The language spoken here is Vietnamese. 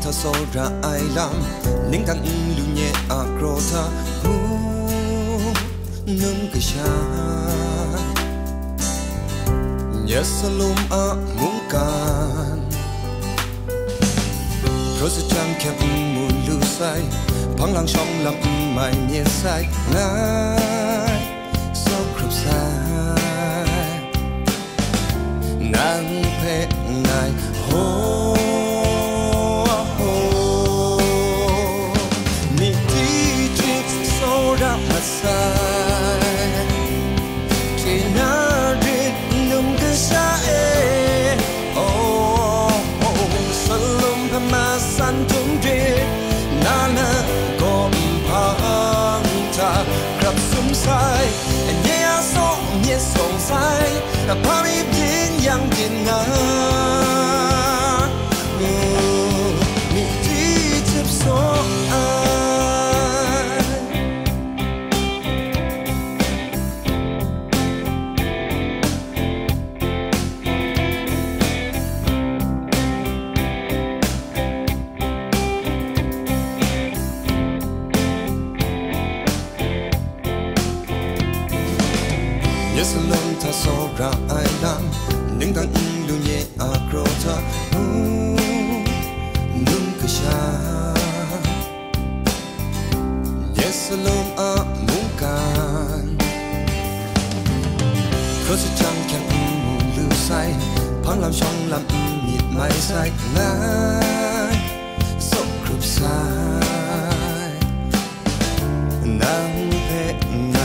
tha so ra ai lam ning tang lu nye agro tha num ka sha Yesalum a mungkan Rose cham kem mu lu sai phang lang shong lam mai nye sai ngai so krup sai nang pe ngai ho ni ti chik so ra sai che na rit num ka sa e oh salum pa ma san tum de na na kom phang ta krap sum sai nya so nye song sai pa mi bin yang bin na mi ti tip so Yesalum tha so ra ai lam ning tang lu nye agro tha num ka sha Yesalum a mungkan Rose cham kem mu lu sai phang lam shong lam nhịp mai sai ngai so krup sai nang pe